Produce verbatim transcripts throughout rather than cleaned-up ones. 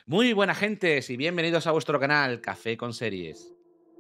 Muy buenas gentes y bienvenidos a vuestro canal Café con Series.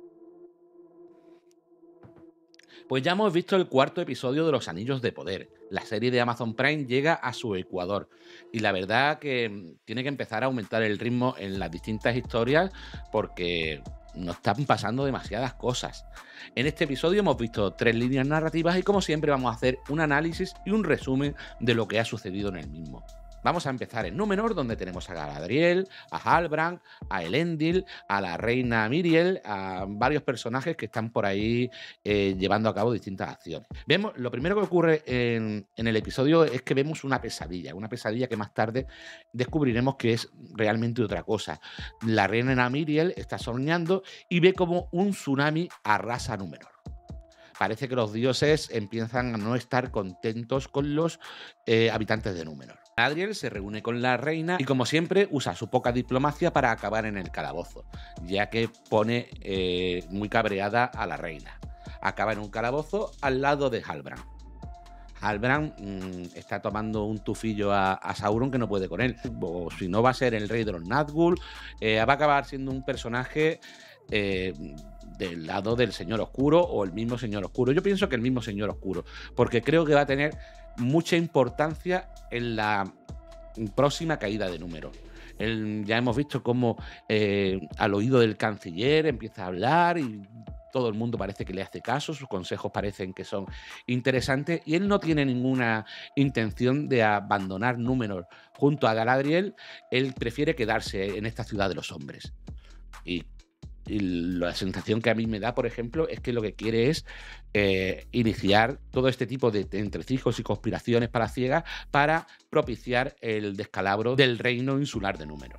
Pues ya hemos visto el cuarto episodio de Los Anillos de Poder. La serie de Amazon Prime llega a su ecuador y la verdad que mm, tiene que empezar a aumentar el ritmo en las distintas historias porque nos están pasando demasiadas cosas. En este episodio hemos visto tres líneas narrativas y como siempre vamos a hacer un análisis y un resumen de lo que ha sucedido en el mismo. Vamos a empezar en Númenor, donde tenemos a Galadriel, a Halbrand, a Elendil, a la reina Miriel, a varios personajes que están por ahí eh, llevando a cabo distintas acciones. Vemos, lo primero que ocurre en, en el episodio es que vemos una pesadilla, una pesadilla que más tarde descubriremos que es realmente otra cosa. La reina Miriel está soñando y ve como un tsunami arrasa Númenor. Parece que los dioses empiezan a no estar contentos con los eh, habitantes de Númenor. Galadriel se reúne con la reina y, como siempre, usa su poca diplomacia para acabar en el calabozo, ya que pone eh, muy cabreada a la reina. Acaba en un calabozo al lado de Halbrand. Halbrand mmm, está tomando un tufillo a, a Sauron que no puede con él. O si no, va a ser el rey de los Nazgûl. Eh, va a acabar siendo un personaje Eh, del lado del Señor Oscuro o el mismo Señor Oscuro. Yo pienso que el mismo Señor Oscuro, porque creo que va a tener mucha importancia en la próxima caída de Númenor. El, ya hemos visto cómo eh, al oído del canciller empieza a hablar y todo el mundo parece que le hace caso, sus consejos parecen que son interesantes y él no tiene ninguna intención de abandonar Númenor junto a Galadriel. Él prefiere quedarse en esta ciudad de los hombres. Y Y la sensación que a mí me da, por ejemplo, es que lo que quiere es eh, iniciar todo este tipo de entrecijos y conspiraciones palaciegas para propiciar el descalabro del reino insular de Númenor.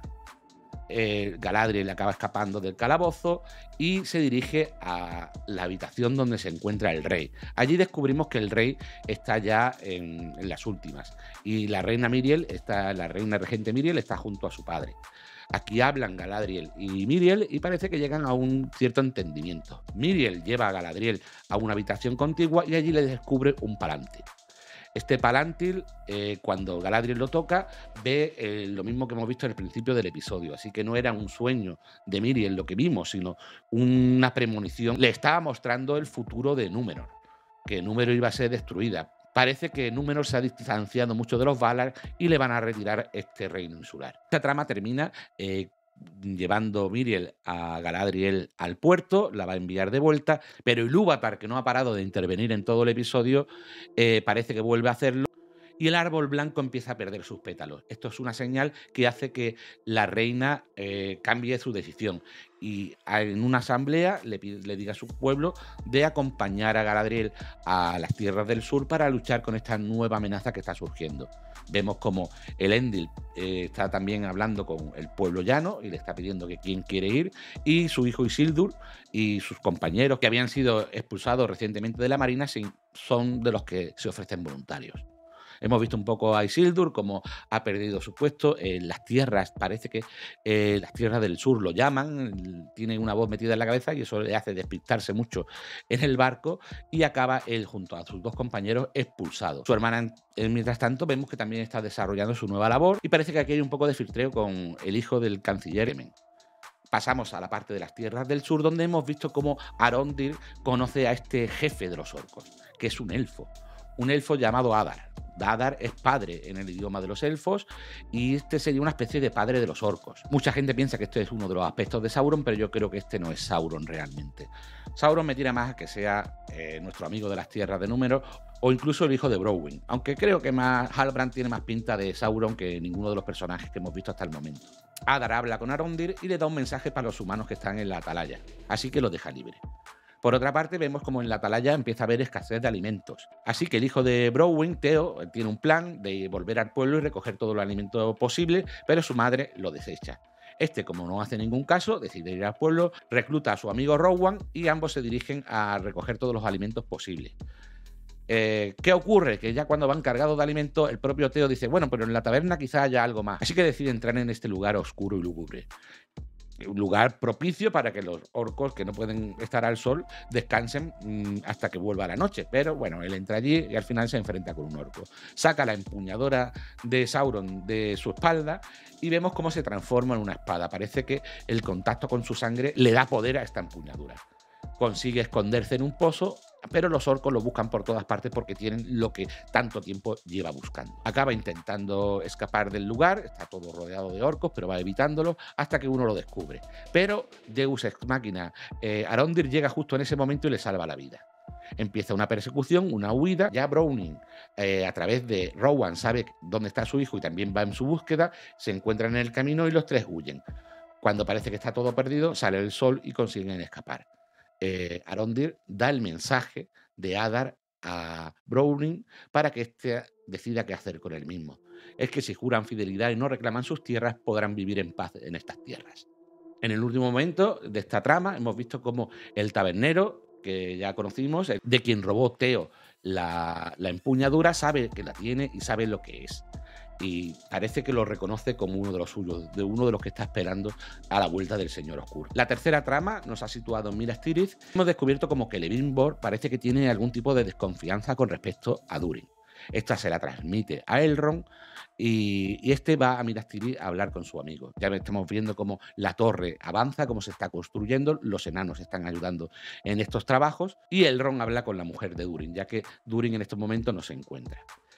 Eh, Galadriel acaba escapando del calabozo y se dirige a la habitación donde se encuentra el rey. Allí descubrimos que el rey está ya en, en las últimas y la reina Miriel, está, la reina regente Miriel está junto a su padre. Aquí hablan Galadriel y Miriel y parece que llegan a un cierto entendimiento. Miriel lleva a Galadriel a una habitación contigua y allí le descubre un palantir. Este palantir, eh, cuando Galadriel lo toca, ve eh, lo mismo que hemos visto al principio del episodio. Así que no era un sueño de Miriel lo que vimos, sino una premonición. Le estaba mostrando el futuro de Númenor, que Númenor iba a ser destruida. Parece que Númenor se ha distanciado mucho de los Valar y le van a retirar este reino insular. Esta trama termina eh, llevando Miriel a Galadriel al puerto, la va a enviar de vuelta, pero Ilúvatar, que no ha parado de intervenir en todo el episodio, eh, parece que vuelve a hacerlo y el árbol blanco empieza a perder sus pétalos. Esto es una señal que hace que la reina eh, cambie su decisión y en una asamblea le, le diga a su pueblo de acompañar a Galadriel a las tierras del sur para luchar con esta nueva amenaza que está surgiendo. Vemos como Elendil eh, está también hablando con el pueblo llano y le está pidiendo que quién quiere ir, y su hijo Isildur y sus compañeros que habían sido expulsados recientemente de la marina son de los que se ofrecen voluntarios. Hemos visto un poco a Isildur, cómo ha perdido su puesto en las tierras. Parece que eh, las tierras del sur lo llaman, tiene una voz metida en la cabeza y eso le hace despistarse mucho en el barco y acaba él junto a sus dos compañeros expulsado. Su hermana, mientras tanto, vemos que también está desarrollando su nueva labor y parece que aquí hay un poco de filtreo con el hijo del canciller Emen. Pasamos a la parte de las tierras del sur, donde hemos visto cómo Arondir conoce a este jefe de los orcos, que es un elfo, un elfo llamado Adar. Adar es padre en el idioma de los elfos y este sería una especie de padre de los orcos. Mucha gente piensa que este es uno de los aspectos de Sauron, pero yo creo que este no es Sauron realmente. Sauron me tira más a que sea eh, nuestro amigo de las tierras de Númenor o incluso el hijo de Browin, aunque creo que más Halbrand tiene más pinta de Sauron que ninguno de los personajes que hemos visto hasta el momento. Adar habla con Arondir y le da un mensaje para los humanos que están en la atalaya, así que lo deja libre. Por otra parte, vemos como en la atalaya empieza a haber escasez de alimentos. Así que el hijo de Browin, Theo, tiene un plan de volver al pueblo y recoger todo el alimento posible, pero su madre lo desecha. Este, como no hace ningún caso, decide ir al pueblo, recluta a su amigo Rowan y ambos se dirigen a recoger todos los alimentos posibles. Eh, ¿Qué ocurre? Que ya cuando van cargados de alimentos, el propio Theo dice, bueno, pero en la taberna quizá haya algo más. Así que decide entrar en este lugar oscuro y lúgubre. un lugar propicio para que los orcos que no pueden estar al sol descansen mmm, hasta que vuelva la noche. Pero bueno, él entra allí y al final se enfrenta con un orco. Saca la empuñadora de Sauron de su espalda y vemos cómo se transforma en una espada. Parece que el contacto con su sangre le da poder a esta empuñadura. Consigue esconderse en un pozo, pero los orcos lo buscan por todas partes porque tienen lo que tanto tiempo lleva buscando. Acaba intentando escapar del lugar, está todo rodeado de orcos, pero va evitándolo hasta que uno lo descubre. Pero Deus Ex Machina, eh, Arondir llega justo en ese momento y le salva la vida. Empieza una persecución, una huida. Ya Browning, eh, a través de Rowan, sabe dónde está su hijo y también va en su búsqueda, se encuentran en el camino y los tres huyen. Cuando parece que está todo perdido, sale el sol y consiguen escapar. Eh, Arondir da el mensaje de Adar a Browning para que éste decida qué hacer con él mismo. Es que si juran fidelidad y no reclaman sus tierras, podrán vivir en paz en estas tierras. En el último momento de esta trama hemos visto cómo el tabernero, que ya conocimos, de quien robó Teo la, la empuñadura, sabe que la tiene y sabe lo que es. Y parece que lo reconoce como uno de los suyos, de uno de los que está esperando a la vuelta del Señor Oscuro. La tercera trama nos ha situado en Minas Tirith. Hemos descubierto como que Celebrimbor parece que tiene algún tipo de desconfianza con respecto a Durin. Esta se la transmite a Elrond y, y este va a Minas Tirith a hablar con su amigo. Ya estamos viendo cómo la torre avanza, cómo se está construyendo, los enanos están ayudando en estos trabajos y Elrond habla con la mujer de Durin, ya que Durin en estos momentos no se encuentra.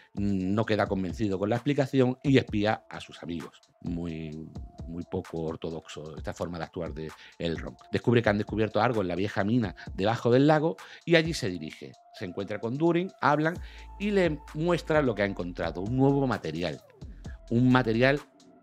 No queda convencido con la explicación y espía a sus amigos. Muy, muy poco ortodoxo esta forma de actuar de Elrond. Descubre que han descubierto algo en la vieja mina debajo del lago y allí se dirige. Se encuentra con Durin, hablan y le muestra lo que ha encontrado, un nuevo material. Un material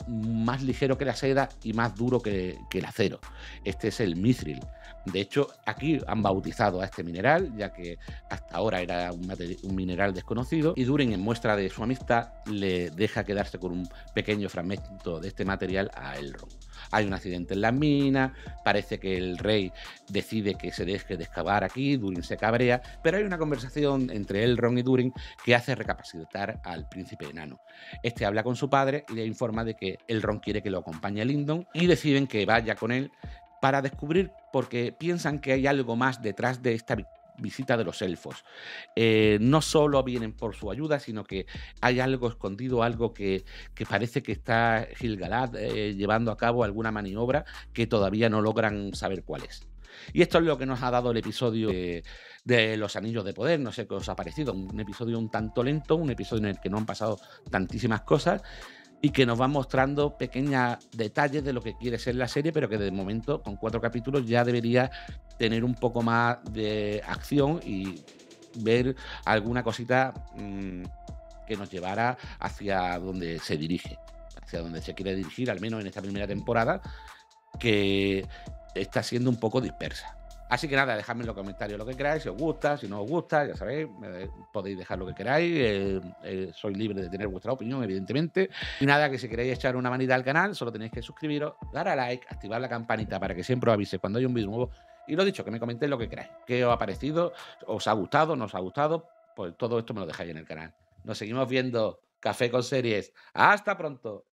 más ligero que la seda y más duro que, que el acero. Este es el mithril. De hecho, aquí han bautizado a este mineral, ya que hasta ahora era un, un mineral desconocido, y Durin, en muestra de su amistad, le deja quedarse con un pequeño fragmento de este material a Elrond. Hay un accidente en la mina, parece que el rey decide que se deje de excavar aquí, Durin se cabrea, pero hay una conversación entre Elrond y Durin que hace recapacitar al príncipe enano. Este habla con su padre y le informa de que Elrond quiere que lo acompañe a Lindon y deciden que vaya con él para descubrir, porque piensan que hay algo más detrás de esta visita de los elfos. Eh, no solo vienen por su ayuda, sino que hay algo escondido, algo que, que parece que está Gil-galad eh, llevando a cabo alguna maniobra que todavía no logran saber cuál es. Y esto es lo que nos ha dado el episodio de, de Los Anillos de Poder. No sé qué os ha parecido. Un episodio un tanto lento, un episodio en el que no han pasado tantísimas cosas y que nos va mostrando pequeños detalles de lo que quiere ser la serie, pero que de momento, con cuatro capítulos, ya debería tener un poco más de acción y ver alguna cosita mmm, que nos llevara hacia donde se dirige, hacia donde se quiere dirigir, al menos en esta primera temporada, que está siendo un poco dispersa. Así que nada, dejadme en los comentarios lo que queráis, si os gusta, si no os gusta, ya sabéis, eh, podéis dejar lo que queráis, eh, eh, sois libres de tener vuestra opinión, evidentemente. Y nada, que si queréis echar una manita al canal, solo tenéis que suscribiros, dar a like, activar la campanita para que siempre os avise cuando hay un vídeo nuevo. Y lo dicho, que me comentéis lo que queráis, qué os ha parecido, os ha gustado, no os ha gustado, pues todo esto me lo dejáis en el canal. Nos seguimos viendo. Café con Series. ¡Hasta pronto!